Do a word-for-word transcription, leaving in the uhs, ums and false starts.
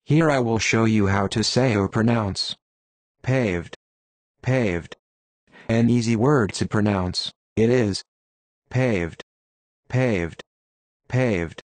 Here I will show you how to say or pronounce paved, paved. An easy word to pronounce, it is paved, paved, paved.